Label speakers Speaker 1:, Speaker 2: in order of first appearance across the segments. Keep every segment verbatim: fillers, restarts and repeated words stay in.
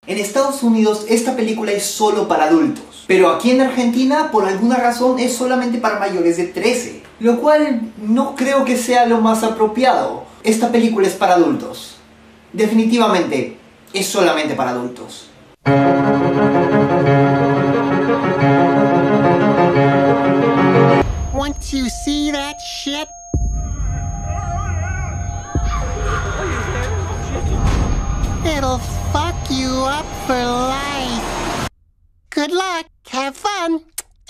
Speaker 1: En Estados Unidos esta película es solo para adultos, pero aquí en Argentina por alguna razón es solamente para mayores de trece, lo cual no creo que sea lo más apropiado. Esta película es para adultos. Definitivamente es solamente para adultos.
Speaker 2: Once you see that shit, it'll fuck you up for life. Good luck, have fun.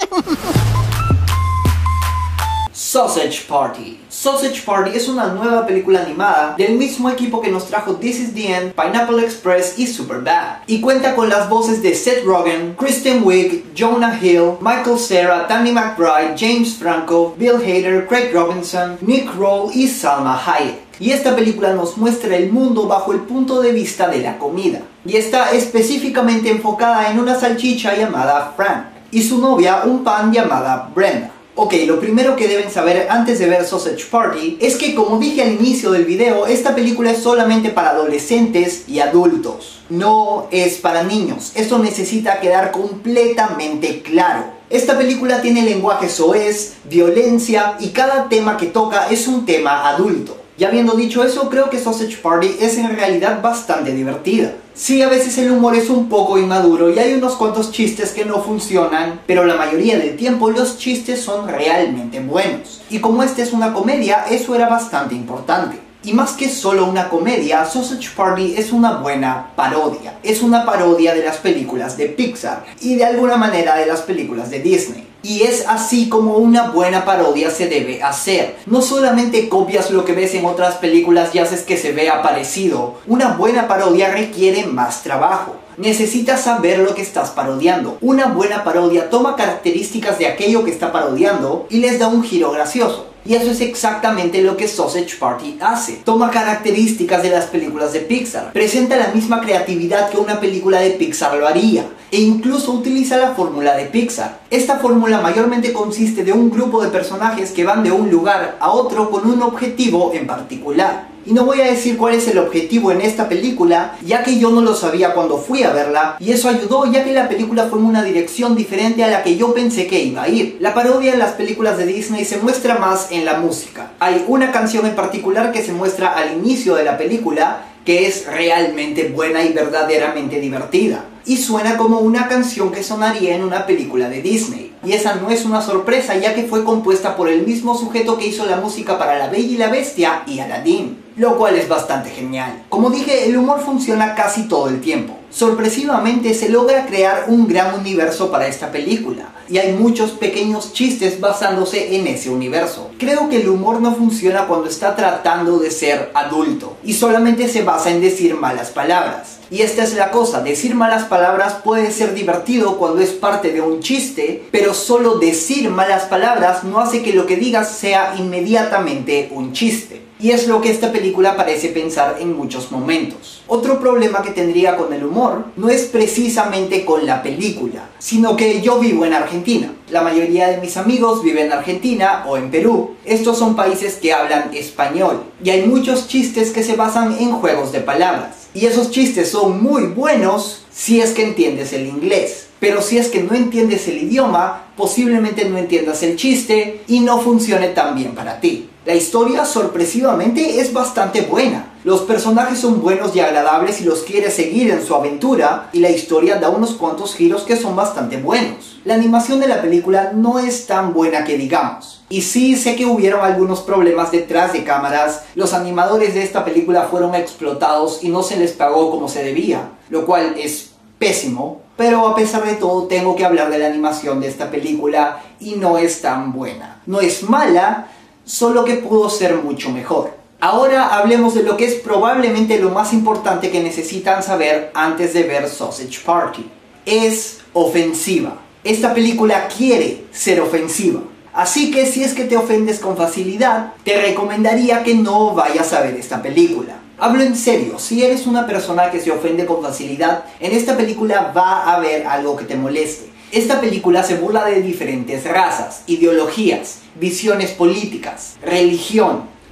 Speaker 1: Sausage Party. Sausage Party es una nueva película animada del mismo equipo que nos trajo This Is the End, Pineapple Express y Superbad, y cuenta con las voces de Seth Rogen, Kristen Wiig, Jonah Hill, Michael Cera, Tammy McBride, James Franco, Bill Hader, Craig Robinson, Nick Kroll y Salma Hayek. Y esta película nos muestra el mundo bajo el punto de vista de la comida, y está específicamente enfocada en una salchicha llamada Frank y su novia, un pan llamada Brenda. Ok, lo primero que deben saber antes de ver Sausage Party es que, como dije al inicio del video, esta película es solamente para adolescentes y adultos. No es para niños. Esto necesita quedar completamente claro. Esta película tiene lenguaje soez, violencia y cada tema que toca es un tema adulto. Ya habiendo dicho eso, creo que Sausage Party es en realidad bastante divertida. Sí, a veces el humor es un poco inmaduro y hay unos cuantos chistes que no funcionan, pero la mayoría del tiempo los chistes son realmente buenos. Y como esta es una comedia, eso era bastante importante. Y más que solo una comedia, Sausage Party es una buena parodia. Es una parodia de las películas de Pixar y de alguna manera de las películas de Disney. Y es así como una buena parodia se debe hacer. No solamente copias lo que ves en otras películas y haces que se vea parecido. Una buena parodia requiere más trabajo. Necesitas saber lo que estás parodiando. Una buena parodia toma características de aquello que está parodiando y les da un giro gracioso. Y eso es exactamente lo que Sausage Party hace. Toma características de las películas de Pixar, presenta la misma creatividad que una película de Pixar lo haría, e incluso utiliza la fórmula de Pixar. Esta fórmula mayormente consiste de un grupo de personajes que van de un lugar a otro con un objetivo en particular. Y no voy a decir cuál es el objetivo en esta película, ya que yo no lo sabía cuando fui a verla, y eso ayudó ya que la película fue en una dirección diferente a la que yo pensé que iba a ir. La parodia en las películas de Disney se muestra más en la música. Hay una canción en particular que se muestra al inicio de la película, que es realmente buena y verdaderamente divertida. Y suena como una canción que sonaría en una película de Disney. Y esa no es una sorpresa, ya que fue compuesta por el mismo sujeto que hizo la música para La Bella y la Bestia y Aladdin, lo cual es bastante genial. Como dije, el humor funciona casi todo el tiempo. Sorpresivamente se logra crear un gran universo para esta película, y hay muchos pequeños chistes basándose en ese universo. Creo que el humor no funciona cuando está tratando de ser adulto, y solamente se basa en decir malas palabras. Y esta es la cosa, decir malas palabras puede ser divertido cuando es parte de un chiste, pero solo decir malas palabras no hace que lo que digas sea inmediatamente un chiste. Y es lo que esta película parece pensar en muchos momentos. Otro problema que tendría con el humor no es precisamente con la película, sino que yo vivo en Argentina. La mayoría de mis amigos viven en Argentina o en Perú. Estos son países que hablan español. Y hay muchos chistes que se basan en juegos de palabras. Y esos chistes son muy buenos si es que entiendes el inglés. Pero si es que no entiendes el idioma, posiblemente no entiendas el chiste y no funcione tan bien para ti. La historia, sorpresivamente, es bastante buena. Los personajes son buenos y agradables y los quieres seguir en su aventura, y la historia da unos cuantos giros que son bastante buenos. La animación de la película no es tan buena que digamos. Y sí, sé que hubieron algunos problemas detrás de cámaras. Los animadores de esta película fueron explotados y no se les pagó como se debía, lo cual es pésimo. Pero a pesar de todo tengo que hablar de la animación de esta película y no es tan buena. No es mala, solo que pudo ser mucho mejor. Ahora hablemos de lo que es probablemente lo más importante que necesitan saber antes de ver Sausage Party. Es ofensiva. Esta película quiere ser ofensiva. Así que si es que te ofendes con facilidad, te recomendaría que no vayas a ver esta película. Hablo en serio, si eres una persona que se ofende con facilidad, en esta película va a haber algo que te moleste. Esta película se burla de diferentes razas, ideologías, visiones políticas, religión,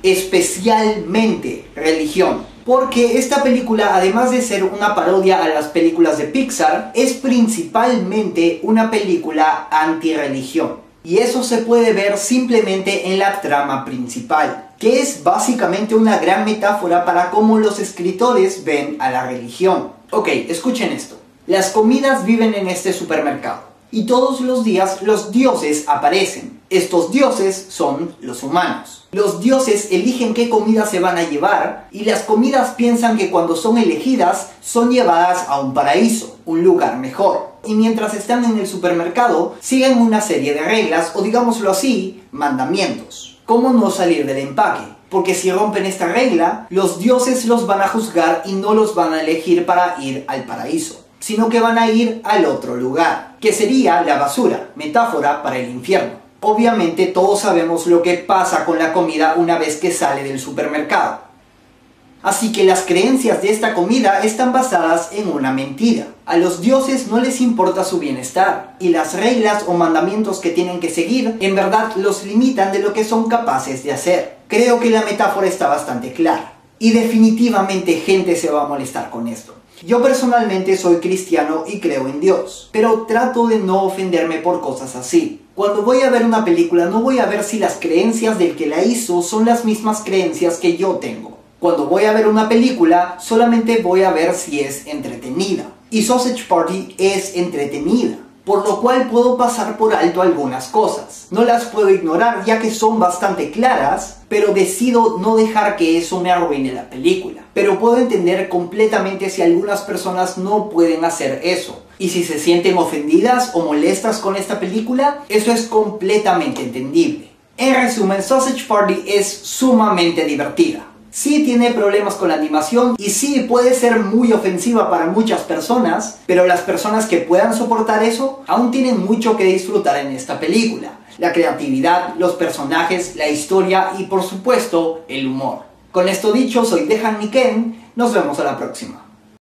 Speaker 1: especialmente religión. Porque esta película, además de ser una parodia a las películas de Pixar, es principalmente una película antirreligión. Y eso se puede ver simplemente en la trama principal, que es básicamente una gran metáfora para cómo los escritores ven a la religión. Ok, escuchen esto. Las comidas viven en este supermercado, y todos los días los dioses aparecen. Estos dioses son los humanos. Los dioses eligen qué comida se van a llevar, y las comidas piensan que cuando son elegidas, son llevadas a un paraíso, un lugar mejor. Y mientras están en el supermercado, siguen una serie de reglas, o digámoslo así, mandamientos. ¿Cómo no salir del empaque? Porque si rompen esta regla, los dioses los van a juzgar y no los van a elegir para ir al paraíso, sino que van a ir al otro lugar, que sería la basura, metáfora para el infierno. Obviamente todos sabemos lo que pasa con la comida una vez que sale del supermercado. Así que las creencias de esta comida están basadas en una mentira. A los dioses no les importa su bienestar, y las reglas o mandamientos que tienen que seguir en verdad los limitan de lo que son capaces de hacer. Creo que la metáfora está bastante clara. Y definitivamente gente se va a molestar con esto. Yo personalmente soy cristiano y creo en Dios, pero trato de no ofenderme por cosas así. Cuando voy a ver una película no voy a ver si las creencias del que la hizo son las mismas creencias que yo tengo. Cuando voy a ver una película solamente voy a ver si es entretenida. Y Sausage Party es entretenida, por lo cual puedo pasar por alto algunas cosas. No las puedo ignorar ya que son bastante claras, pero decido no dejar que eso me arruine la película. Pero puedo entender completamente si algunas personas no pueden hacer eso. Y si se sienten ofendidas o molestas con esta película, eso es completamente entendible. En resumen, Sausage Party es sumamente divertida. Sí tiene problemas con la animación y sí puede ser muy ofensiva para muchas personas, pero las personas que puedan soportar eso aún tienen mucho que disfrutar en esta película. La creatividad, los personajes, la historia y por supuesto el humor. Con esto dicho, soy Dejan Niken, nos vemos a la próxima.